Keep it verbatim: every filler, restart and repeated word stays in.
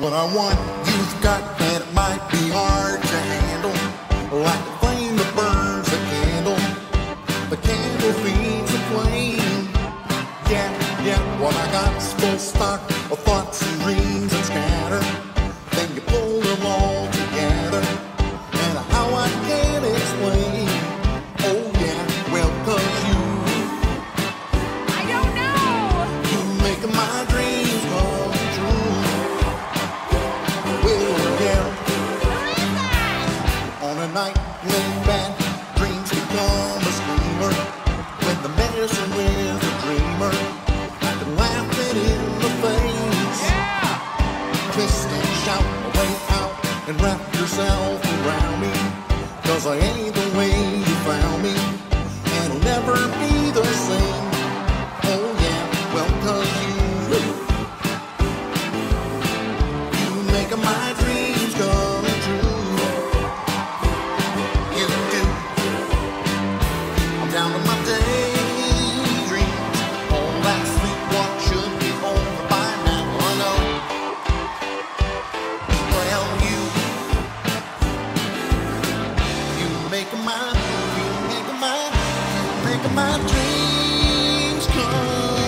What I want, you've got, and it might be hard to handle. Like the flame that burns a candle, the candle feeds the flame. Yeah, yeah, what I got's full stock of thoughts and dreams and scatter. Then you pull them all together, and how I can't explain. Oh yeah, well, 'cause you, I don't know. you make my dreams come true. Well, yeah. On a night when bad dreams become a screamer, when the medicine with the dreamer, I can laugh it in the face. Yeah. Twist and shout, way out, and wrap yourself around me. 'Cause I ain't the way you found me, and it'll never be the same. Oh yeah, well, 'cause you, you make my dreams come true. You do. I'm down to my daydreams. All that sweet walk should be over by now. I know. Well, you, you make my, you make my, you make my dreams come